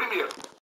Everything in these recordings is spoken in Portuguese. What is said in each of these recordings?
Premier.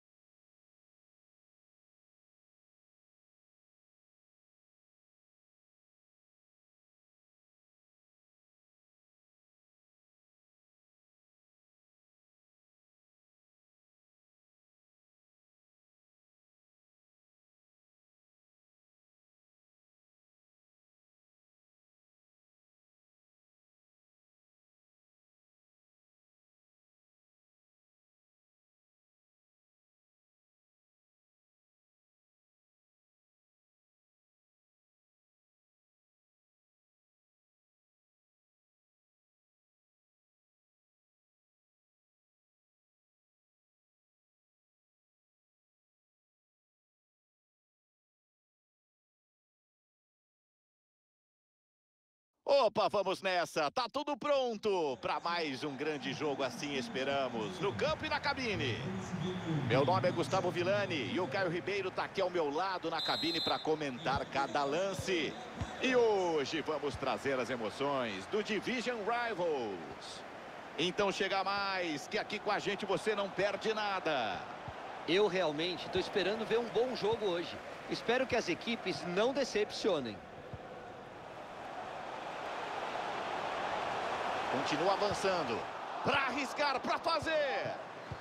Opa, vamos nessa. Tá tudo pronto para mais um grande jogo, assim esperamos, no campo e na cabine. Meu nome é Gustavo Villani e o Caio Ribeiro tá aqui ao meu lado na cabine para comentar cada lance. E hoje vamos trazer as emoções do Division Rivals. Então chega mais, que aqui com a gente você não perde nada. Eu realmente estou esperando ver um bom jogo hoje. Espero que as equipes não decepcionem. Continua avançando. Para arriscar, para fazer.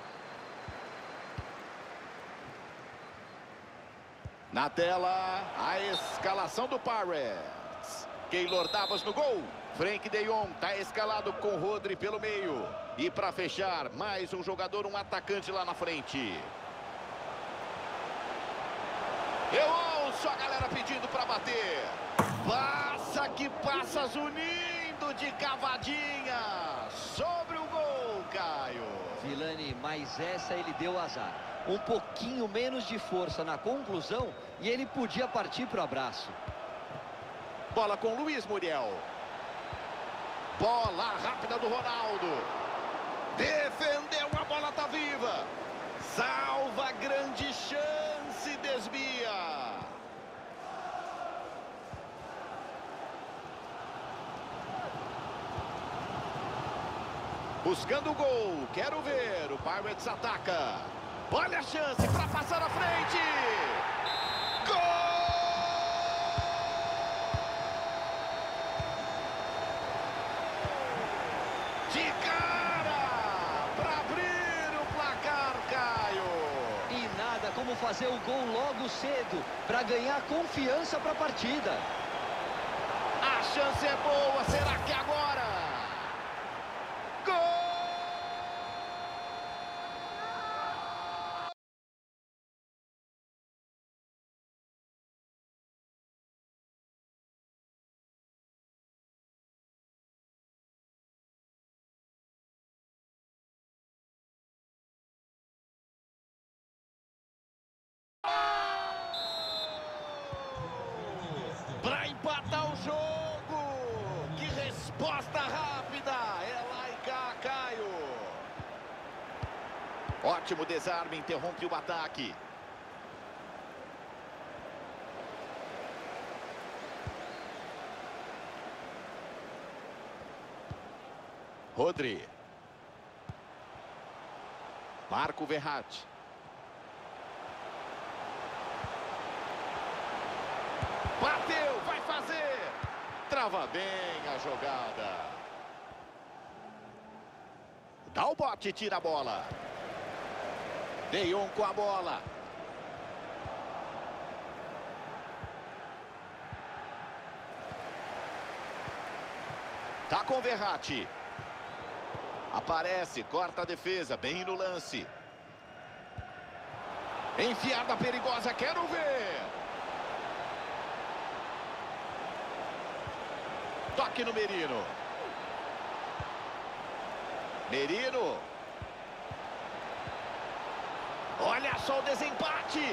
Na tela, a escalação do Pirates. Keylor Navas no gol. Frank De Jong está escalado com Rodri pelo meio. E para fechar, mais um jogador, um atacante lá na frente. Eu ouço a galera pedindo para bater. Passa que passa, Zuninho de cavadinha sobre o gol, Caio. Villani, mas essa ele deu azar. Um pouquinho menos de força na conclusão e ele podia partir para o abraço. Bola com Luiz Muriel. Bola rápida do Ronaldo. Defendeu, a bola tá viva. Salva, grande chance, desvia. Buscando o gol, quero ver, o Pirates ataca. Olha a chance para passar à frente. Gol! De cara, para abrir o placar, Caio. E nada como fazer o gol logo cedo, para ganhar confiança para a partida. A chance é boa, será que agora? Gol! Para empatar o jogo. Que resposta rápida. É lá e cá, Caio. Ótimo desarme, interrompe o ataque. Rodri. Marco Verratti. Bateu, vai fazer. Trava bem a jogada. Dá o bote, tira a bola. De Jong com a bola. Tá com Verratti. Aparece, corta a defesa, bem no lance. Enfiada perigosa, quero ver. Toque no Merino. Merino. Olha só o desempate.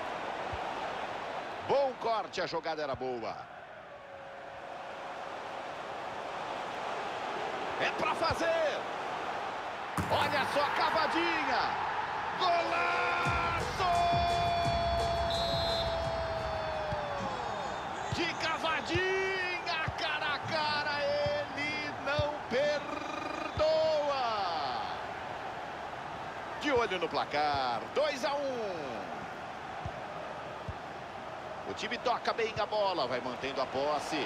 Bom corte, a jogada era boa. É pra fazer. Olha só a cavadinha. Golaço! De cavadinha, cara a cara, ele não perdoa. De olho no placar, 2-1. O time toca bem a bola, vai mantendo a posse.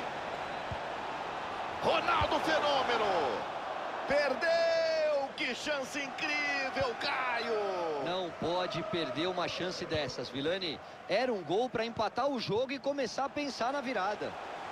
Ronaldo Fenômeno. Perdeu, que chance incrível, Caio. Não pode perder uma chance dessas, Vilani. Era um gol para empatar o jogo e começar a pensar na virada.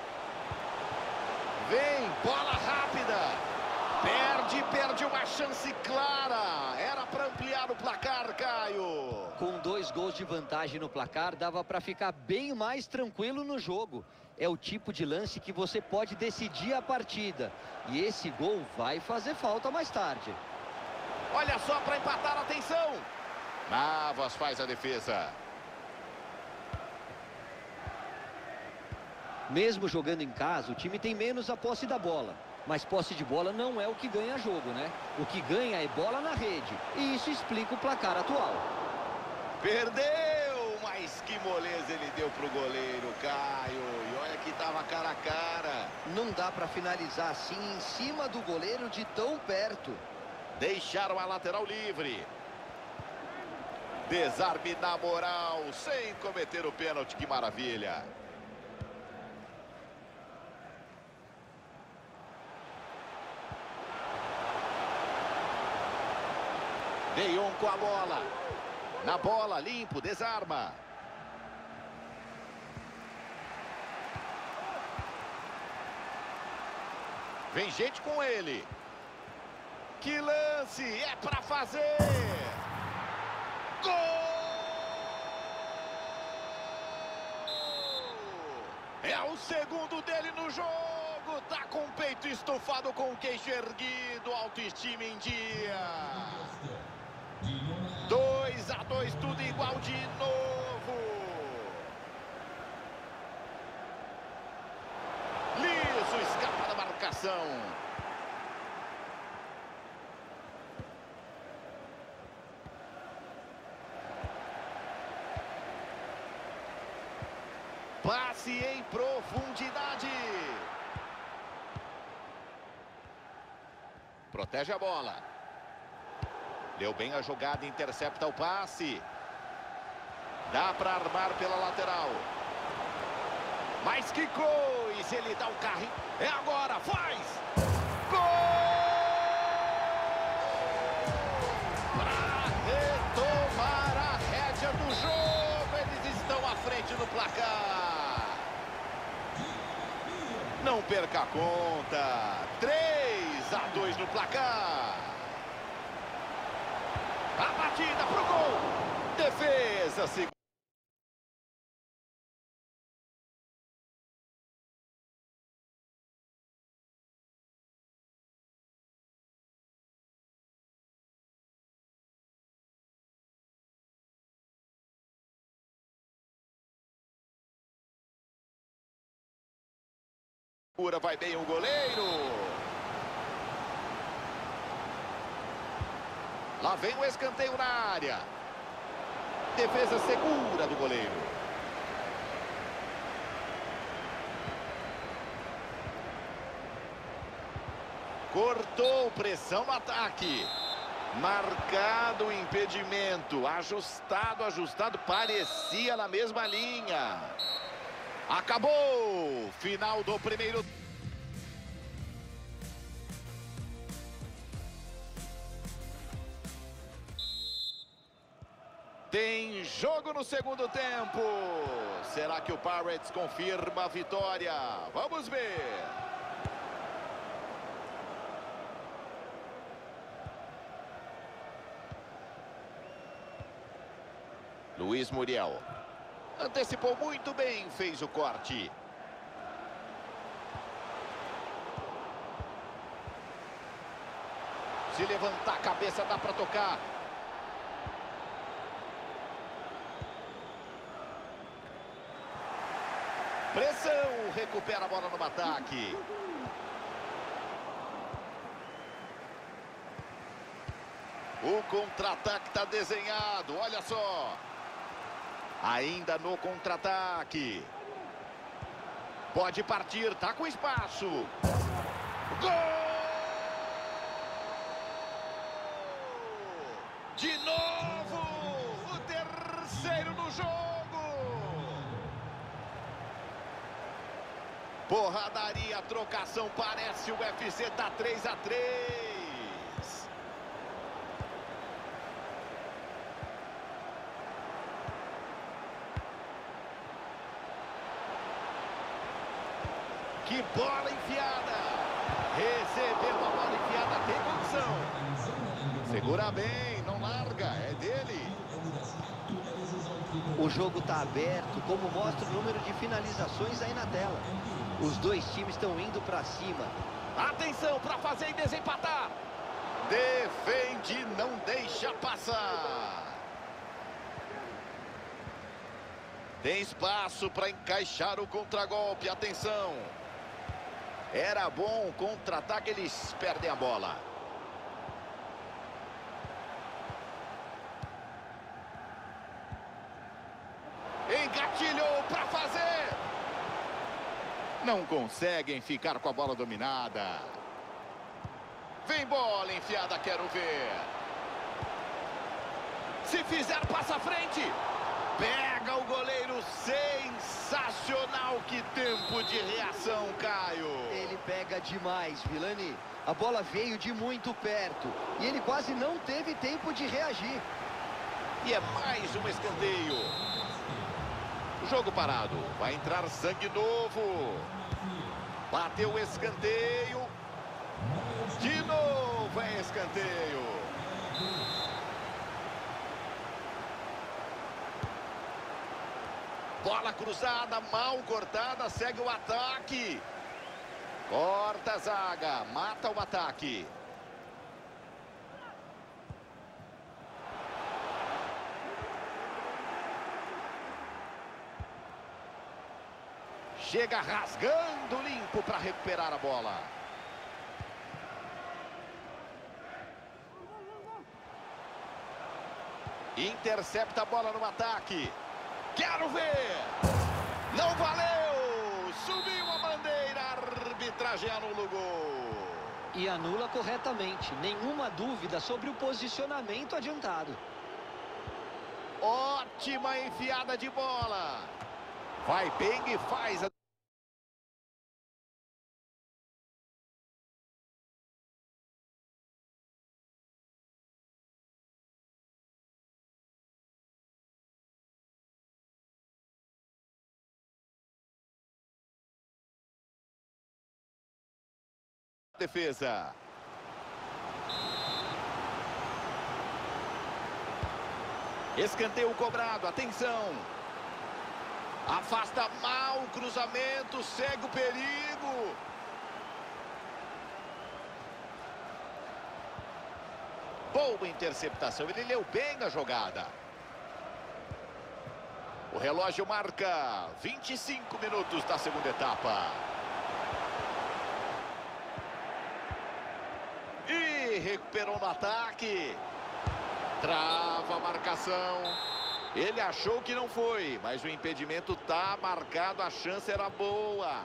Vem, bola rápida. Perde uma chance clara. Era para ampliar o placar, Caio. Com 2 gols de vantagem no placar, dava para ficar bem mais tranquilo no jogo. É o tipo de lance que você pode decidir a partida. E esse gol vai fazer falta mais tarde. Olha só para empatar, atenção. Navas faz a defesa. Mesmo jogando em casa, o time tem menos a posse da bola. Mas posse de bola não é o que ganha jogo, né? O que ganha é bola na rede. E isso explica o placar atual. Perdeu, mas que moleza ele deu pro goleiro, Caio. E olha que tava cara a cara. Não dá para finalizar assim em cima do goleiro de tão perto. Deixaram a lateral livre. Desarme na moral, sem cometer o pênalti, que maravilha. De Jong com a bola. Na bola, limpo, desarma. Vem gente com ele. Que lance, é pra fazer. Gol! É o segundo dele no jogo. Tá com o peito estufado, com o queixo erguido, autoestima em dia. 2-2, tudo igual de novo. Liso, escapa da marcação. Passe em profundidade. Protege a bola. Deu bem a jogada, intercepta o passe. Dá para armar pela lateral. Mas que coisa, ele dá o carrinho. É agora, faz! Gol! Para retomar a rédea do jogo, eles estão à frente no placar. Não perca a conta. 3-2 no placar. A batida pro gol. Defesa, segura. Vai bem o goleiro. Lá vem o escanteio na área. Defesa segura do goleiro. Cortou, pressão no ataque. Marcado o impedimento. Ajustado. Parecia na mesma linha. Acabou. Final do primeiro. Tem jogo no segundo tempo. Será que o Pirates confirma a vitória? Vamos ver. Luiz Muriel. Antecipou muito bem, fez o corte. Se levantar a cabeça, dá para tocar. Pressão, recupera a bola no ataque. O contra-ataque está desenhado, olha só. Ainda no contra-ataque. Pode partir, tá com espaço. Gol! De novo! Porradaria, trocação, parece o UFC, tá 3-3. Que bola enfiada. Recebeu a bola enfiada, tem condição. Segura bem, não larga, é dele. O jogo está aberto, como mostra o número de finalizações aí na tela. Os dois times estão indo para cima. Atenção para fazer e desempatar. Defende, não deixa passar. Tem espaço para encaixar o contragolpe. Atenção. Era bom o contra-ataque, eles perdem a bola. Engatilhou para fazer. Não conseguem ficar com a bola dominada. Vem bola enfiada, quero ver. Se fizer, passa à frente. Pega o goleiro, sensacional. Que tempo de reação, Caio. Ele pega demais, Vilani. A bola veio de muito perto e ele quase não teve tempo de reagir. E é mais um escanteio. Jogo parado, vai entrar sangue novo. Bateu o escanteio. De novo é escanteio. Bola cruzada, mal cortada, segue o ataque. Corta a zaga, mata o ataque. Chega rasgando limpo para recuperar a bola. Intercepta a bola no ataque. Quero ver. Não valeu. Subiu a bandeira. A arbitragem anula o gol. E anula corretamente. Nenhuma dúvida sobre o posicionamento adiantado. Ótima enfiada de bola. Vai bem e faz a... defesa. Escanteio cobrado, atenção. Afasta mal o cruzamento, segue o perigo. Boa interceptação, ele leu bem a jogada. O relógio marca 25 minutos da segunda etapa. E recuperou no ataque. Trava a marcação. Ele achou que não foi, mas o impedimento tá marcado, a chance era boa.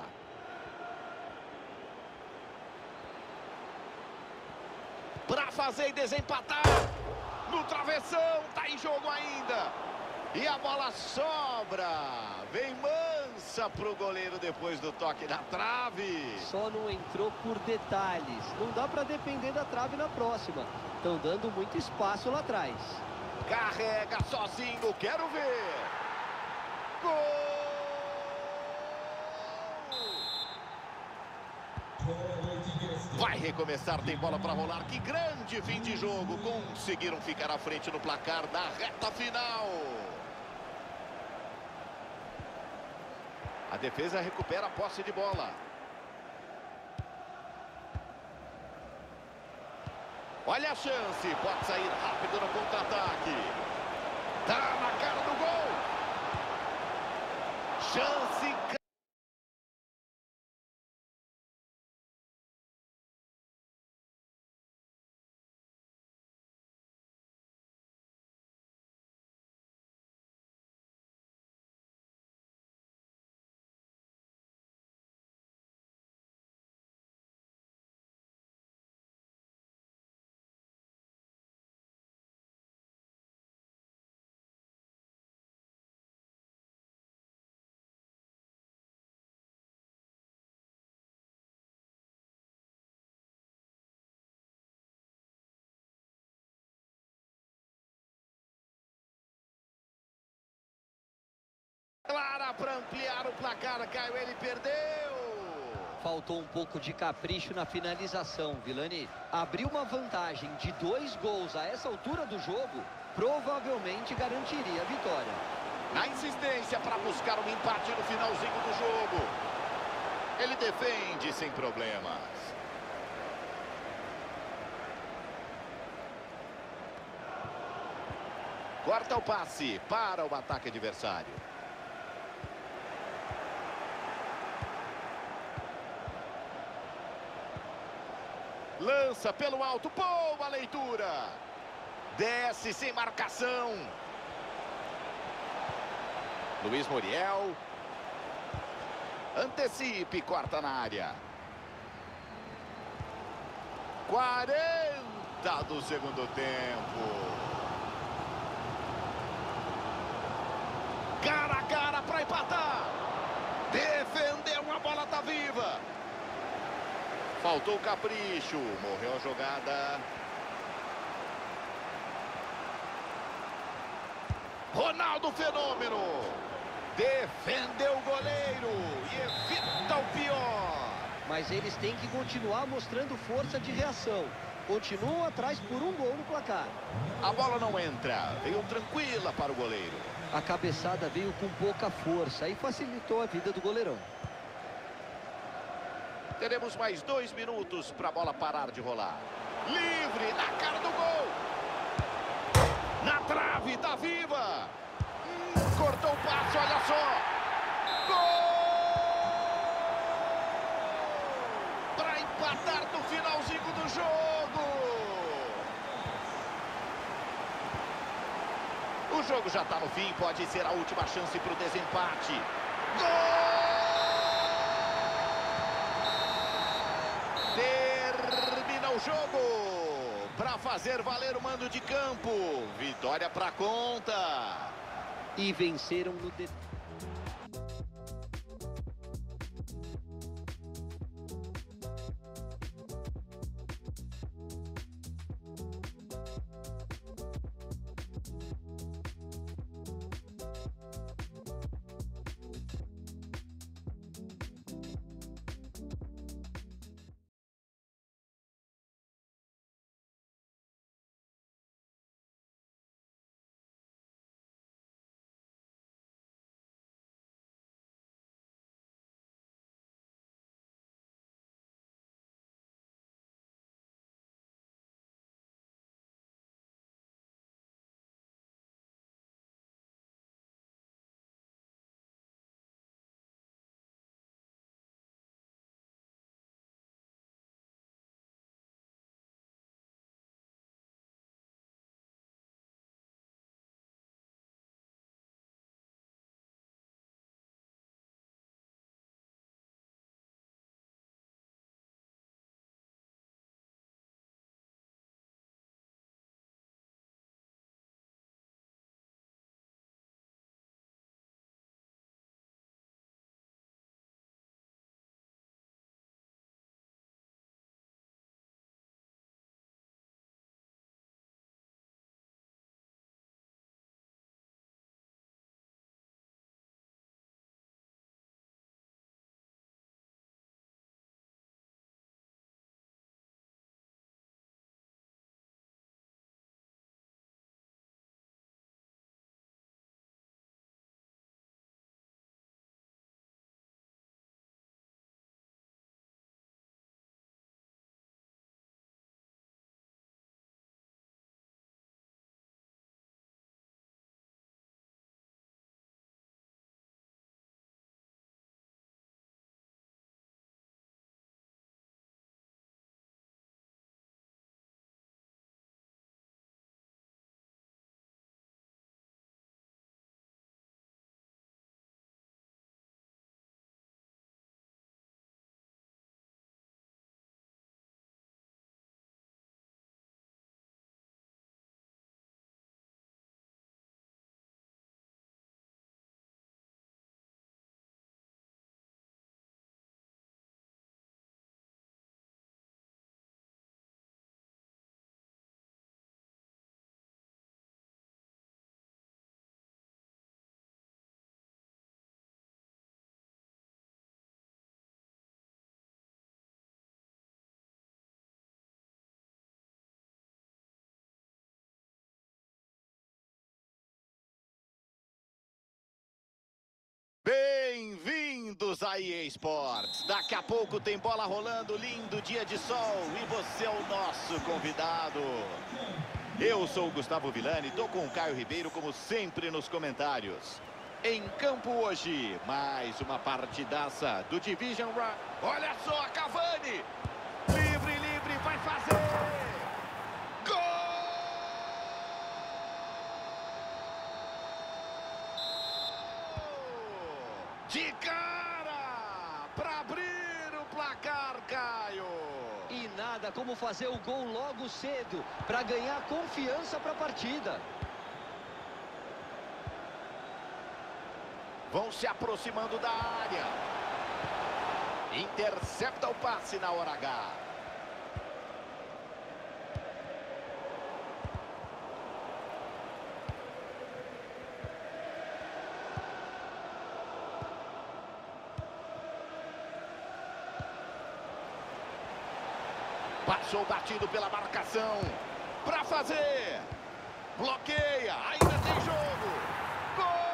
Para fazer e desempatar. No travessão, tá em jogo ainda. E a bola sobra. Vem mansa pro goleiro depois do toque na trave. Só não entrou por detalhes. Não dá para depender da trave na próxima. Estão dando muito espaço lá atrás. Carrega sozinho, quero ver. Gol! Vai recomeçar, tem bola para rolar. Que grande fim de jogo. Conseguiram ficar à frente no placar na reta final. A defesa recupera a posse de bola. Olha a chance, pode sair rápido no contra-ataque. Tá na cara do gol. Chance Clara para ampliar o placar, Caio, ele perdeu. Faltou um pouco de capricho na finalização, Vilani. Abriu uma vantagem de 2 gols a essa altura do jogo, provavelmente garantiria a vitória. Na insistência para buscar um empate no finalzinho do jogo. Ele defende sem problemas. Corta o passe para o ataque adversário. Lança pelo alto, boa leitura. Desce sem marcação. Luiz Muriel. Antecipe, corta na área. 40 do segundo tempo. Cara a cara para empatar. Defendeu, a bola tá viva. Faltou o capricho, morreu a jogada. Ronaldo Fenômeno. Defendeu o goleiro e evita o pior. Mas eles têm que continuar mostrando força de reação. Continuam atrás por 1 gol no placar. A bola não entra, veio tranquila para o goleiro. A cabeçada veio com pouca força e facilitou a vida do goleirão. Teremos mais 2 minutos para a bola parar de rolar. Livre, na cara do gol. Na trave, tá viva. Cortou o passe, olha só. Gol! Para empatar no finalzinho do jogo. O jogo já está no fim, pode ser a última chance para o desempate. Gol! Termina o jogo para fazer valer o mando de campo. Vitória para conta. E venceram no Bem-vindos a EA Sports. Daqui a pouco tem bola rolando, lindo dia de sol e você é o nosso convidado. Eu sou o Gustavo Villani, tô com o Caio Ribeiro como sempre nos comentários. Em campo hoje, mais uma partidaça do Division Run. Olha só, Cavani! Livre, vai fazer! Gol! De cara! Para abrir o placar, Caio! E nada como fazer o gol logo cedo, para ganhar confiança para a partida. Vão se aproximando da área. Intercepta o passe na hora H. Passou batido pela marcação. Para fazer. Bloqueia. Ainda tem jogo. Gol!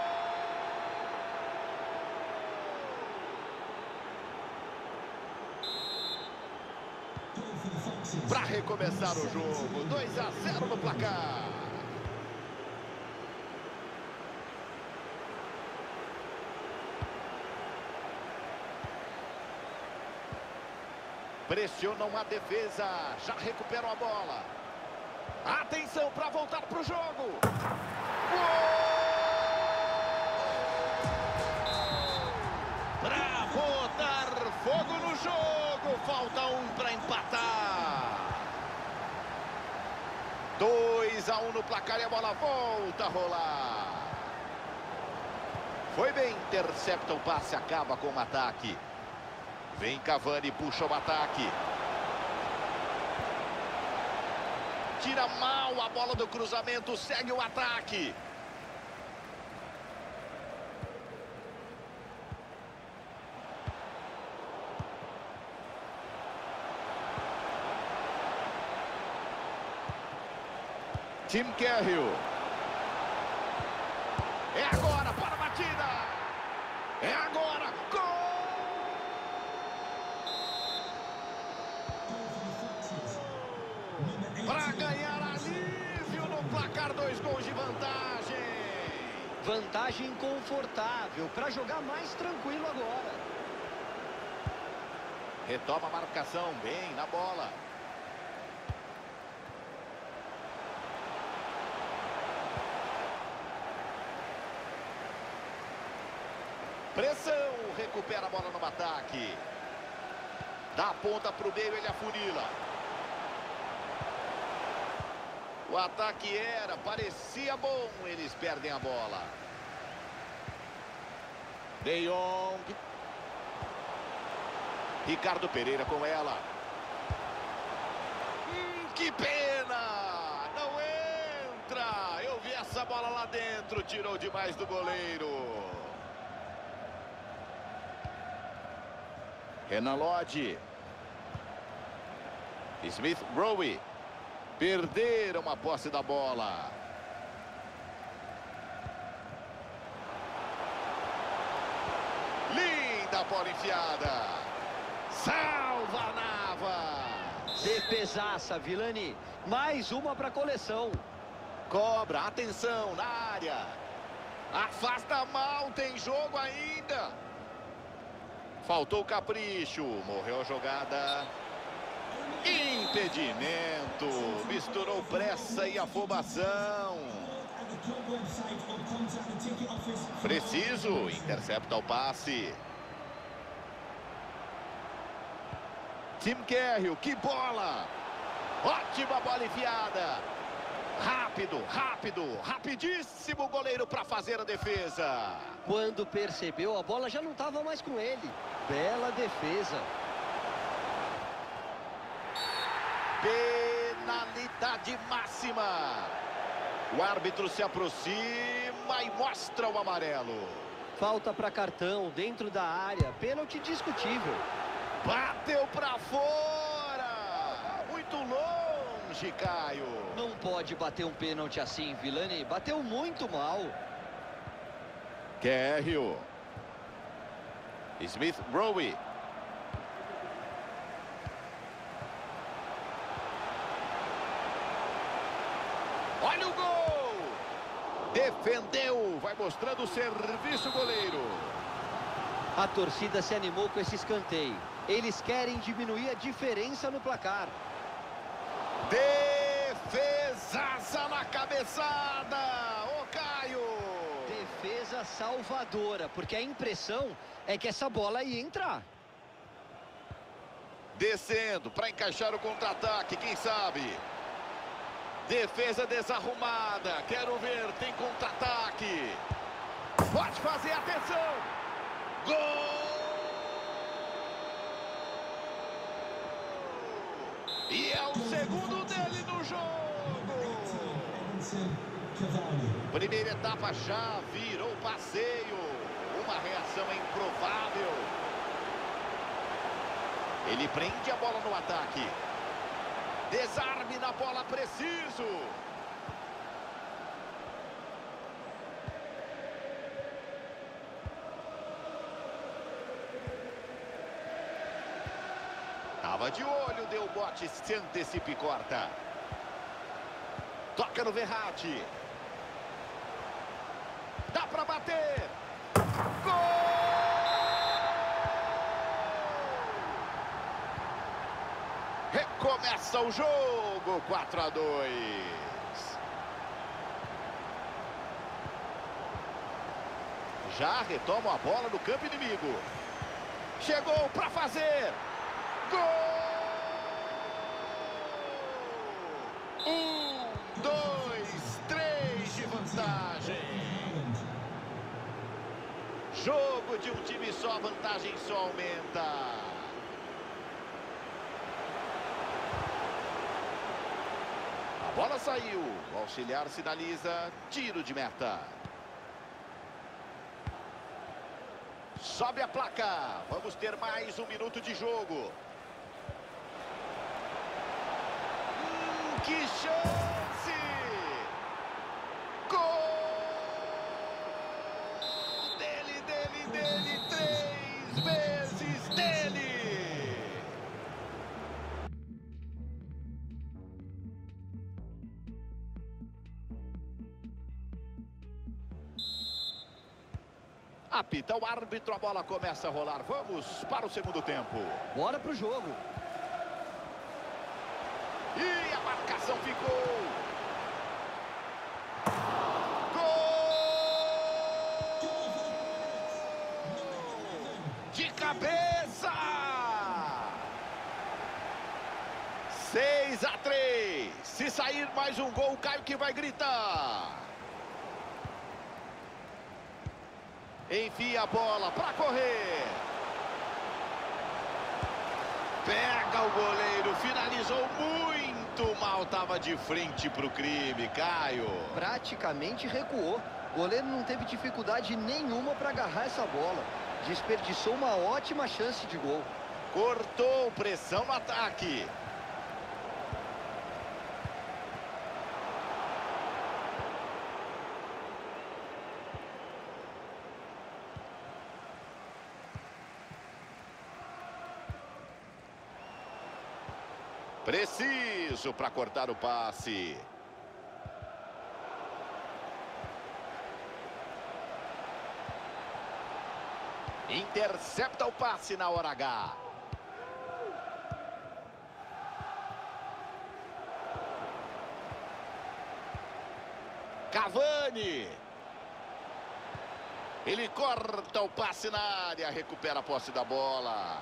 Para recomeçar o jogo, 2-0 no placar. Pressionam a defesa, já recuperam a bola. Atenção para voltar para o jogo. Para botar fogo no jogo, falta um para empatar. 2-1 no placar e a bola volta a rolar. Foi bem, intercepta o passe, acaba com o ataque. Vem Cavani, puxa o ataque. Tira mal a bola do cruzamento, segue o ataque. Tim Cahill. É agora, para a batida. É agora, gol! Para ganhar alívio no placar, 2 gols de vantagem. Vantagem confortável, para jogar mais tranquilo agora. Retoma a marcação, bem na bola. Pressão, recupera a bola no ataque. Dá a ponta para o meio, ele afunila. O ataque parecia bom, eles perdem a bola. De Jong. Ricardo Pereira com ela. Que pena! Não entra! Eu vi essa bola lá dentro, tirou demais do goleiro. Renan Lodge. Smith Rowe. Perderam a posse da bola. Linda bola enfiada. Salva a Nava. Defesaça, Villani. Mais uma para a coleção. Cobra, atenção na área. Afasta mal, tem jogo ainda. Faltou o capricho, morreu a jogada. Impedimento, misturou pressa e afobação. Preciso, intercepta o passe. Tim Cahill, que bola! Ótima bola enfiada. Rápido, rapidíssimo goleiro para fazer a defesa. Quando percebeu, a bola já não estava mais com ele. Bela defesa. Penalidade máxima. O árbitro se aproxima e mostra o amarelo. Falta para cartão dentro da área. Pênalti discutível. Bateu para fora. Muito longe, Caio. Não pode bater um pênalti assim, Villani. Bateu muito mal. Cahill. Smith Rowe. Olha o gol! Defendeu, vai mostrando o serviço goleiro. A torcida se animou com esse escanteio. Eles querem diminuir a diferença no placar. Defesaça na cabeçada, ô Caio! Defesa salvadora, porque a impressão é que essa bola ia entrar. Descendo para encaixar o contra-ataque, quem sabe? Defesa desarrumada, quero ver, tem contra-ataque. Pode fazer, atenção! Gol! E é o segundo dele no jogo. Primeira etapa já virou passeio. Uma reação improvável. Ele prende a bola no ataque. Desarme na bola preciso. Tava de olho, deu bote, se antecipa e corta. Toca no Verratti. Dá para bater. Gol! Recomeça o jogo, 4-2. Já retoma a bola no campo inimigo. Chegou para fazer. Gol! 1, 2, 3 de vantagem. Jogo de um time só, vantagem só aumenta. A bola saiu. O auxiliar sinaliza tiro de meta. Sobe a placa. Vamos ter mais um minuto de jogo. Que chance! Gol! Dele, 3 vezes dele! Apita o árbitro, a bola começa a rolar. Vamos para o segundo tempo. Bora pro jogo. E a marcação ficou. Gol! De cabeça! 6-3. Se sair mais um gol, o Caio que vai gritar. Enfia a bola para correr. Pega o goleiro, finalizou muito mal, estava de frente para o crime, Caio. Praticamente recuou. O goleiro não teve dificuldade nenhuma para agarrar essa bola. Desperdiçou uma ótima chance de gol. Cortou, pressão no ataque. Preciso para cortar o passe. Intercepta o passe na hora H. Cavani. Ele corta o passe na área, recupera a posse da bola.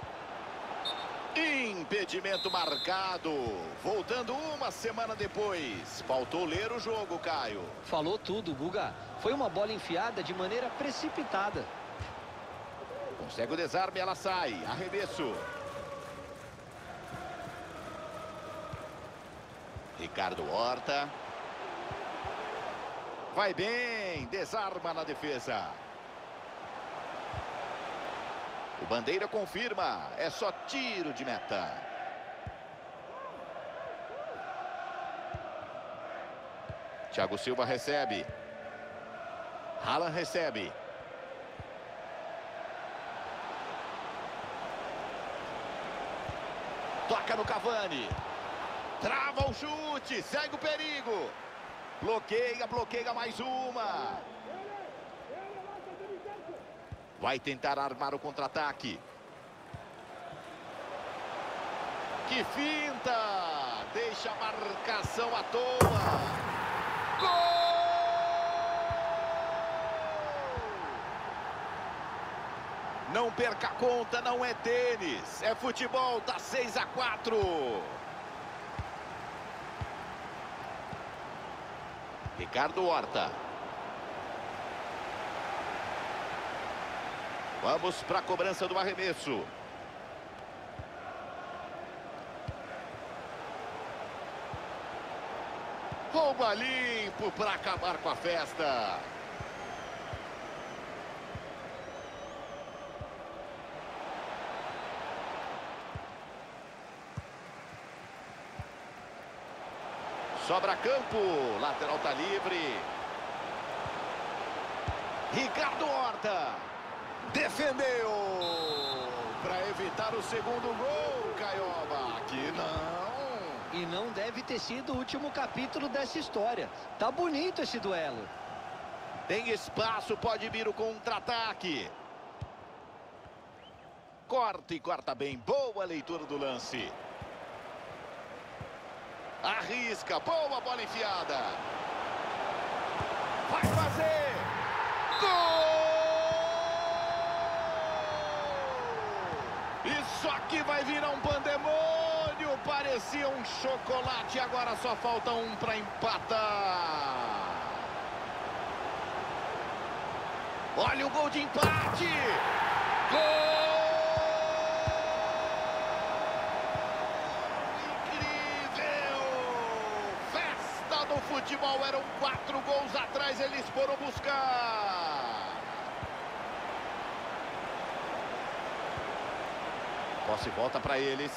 Impedimento marcado. Voltando uma semana depois. Faltou ler o jogo, Caio. Falou tudo, Guga. Foi uma bola enfiada de maneira precipitada. Consegue o desarme, ela sai. Arremesso. Ricardo Horta. Vai bem. Desarma na defesa. O Bandeira confirma. É só tiro de meta. Thiago Silva recebe. Haaland recebe. Toca no Cavani. Trava o chute, segue o perigo. Bloqueia mais uma. Vai tentar armar o contra-ataque. Que finta! Deixa a marcação à toa. Gol! Não perca a conta, não é tênis. É futebol, tá 6-4. Ricardo Horta. Vamos para a cobrança do arremesso. Rouba limpo para acabar com a festa. Sobra campo, lateral tá livre. Ricardo Horta. Defendeu. Para evitar o segundo gol, Caioba. Aqui não. E não deve ter sido o último capítulo dessa história. Tá bonito esse duelo. Tem espaço, pode vir o contra-ataque. Corta e corta bem. Boa leitura do lance. Arrisca, boa bola enfiada. Vai fazer. Gol! Isso aqui vai virar um pandemônio. Parecia um chocolate, agora só falta um para empatar. Olha o gol de empate. Gol! No futebol eram 4 gols atrás, eles foram buscar. Posse volta para eles.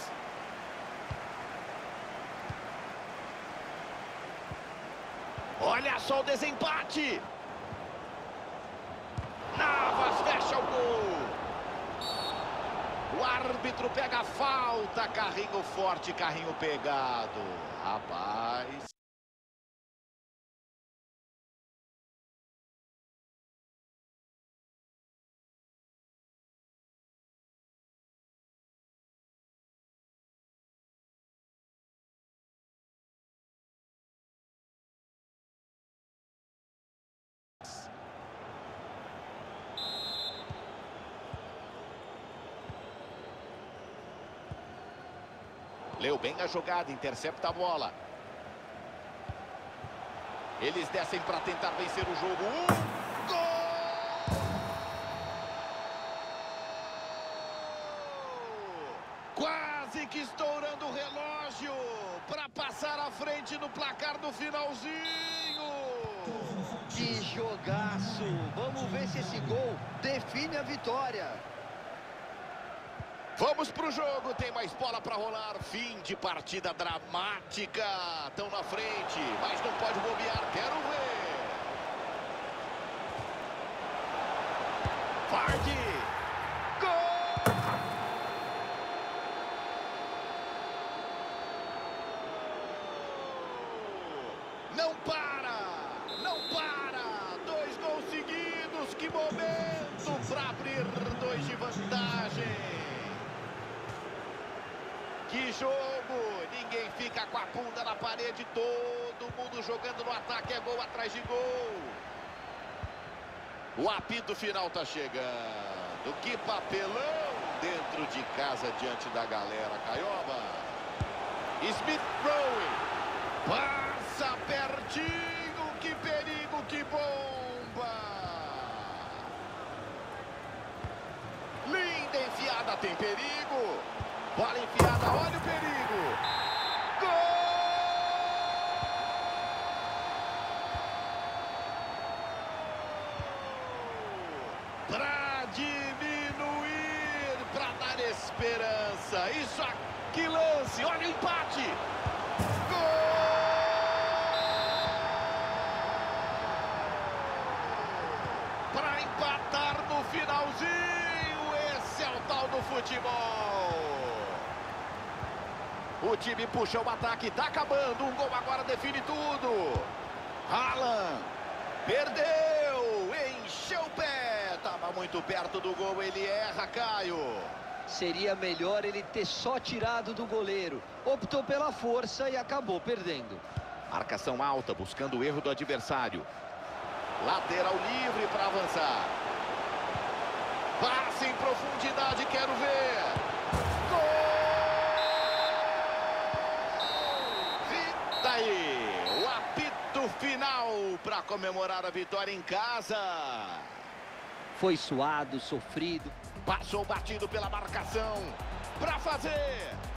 Olha só o desempate. Navas fecha o gol. O árbitro pega a falta. Carrinho forte, carrinho pegado. Rapaz. Leu bem a jogada, intercepta a bola. Eles descem para tentar vencer o jogo. Gol! Quase que estourando o relógio para passar à frente no placar do finalzinho. Que jogaço! Vamos ver se esse gol define a vitória. Vamos pro jogo, tem mais bola para rolar. Fim de partida dramática. Estão na frente, mas não pode bobear. Quero ver. Vardy. Gol! Não para! Não para! 2 gols seguidos. Que momento para abrir 2 de vantagem. Que jogo! Ninguém fica com a bunda na parede, todo mundo jogando no ataque, é gol atrás de gol. O apito final tá chegando. Que papelão dentro de casa diante da galera, Caioba. Smith Rowe. Passa pertinho, que perigo, que bomba. Linda enfiada, tem perigo. Bola enfiada, olha o perigo. Gol! Para diminuir, para dar esperança. Isso aqui, lance, olha o empate. Gol! Para empatar no finalzinho, esse é o tal do futebol. O time puxa o ataque, tá acabando. Um gol agora define tudo. Haaland. Perdeu. Encheu o pé. Tava muito perto do gol, ele erra, Caio. Seria melhor ele ter só tirado do goleiro. Optou pela força e acabou perdendo. Marcação alta, buscando o erro do adversário. Lateral livre para avançar. Passe em profundidade, quero ver. Gol! E daí, o apito final para comemorar a vitória em casa. Foi suado, sofrido. Passou batido pela marcação para fazer.